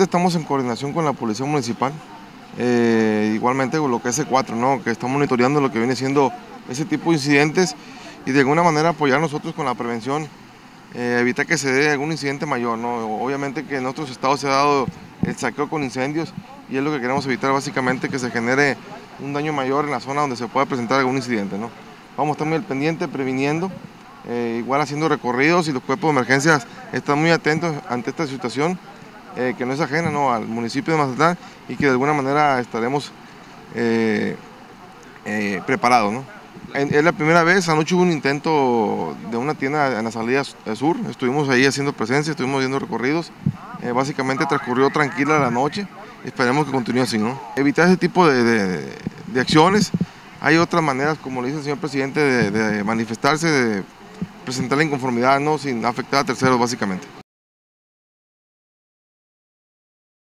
estamos en coordinación con la Policía Municipal, igualmente con lo que es C4, ¿no? Que estamos monitoreando lo que viene siendo ese tipo de incidentes y de alguna manera apoyar nosotros con la prevención, evitar que se dé algún incidente mayor, ¿no? Obviamente que en otros estados se ha dado el saqueo con incendios y es lo que queremos evitar básicamente, que se genere un daño mayor en la zona donde se pueda presentar algún incidente, ¿no? Vamos a estar muy al pendiente, previniendo, igual haciendo recorridos, y los cuerpos de emergencias están muy atentos ante esta situación, que no es ajena, ¿no?, al municipio de Mazatlán, y que de alguna manera estaremos preparados, ¿no? Es la primera vez. Anoche hubo un intento de una tienda en la salida sur, estuvimos ahí haciendo presencia, estuvimos viendo recorridos, básicamente transcurrió tranquila la noche, esperemos que continúe así, ¿no? Evitar ese tipo de acciones. Hay otras maneras, como le dice el señor presidente, de manifestarse, de presentar la inconformidad, ¿no?, sin afectar a terceros básicamente.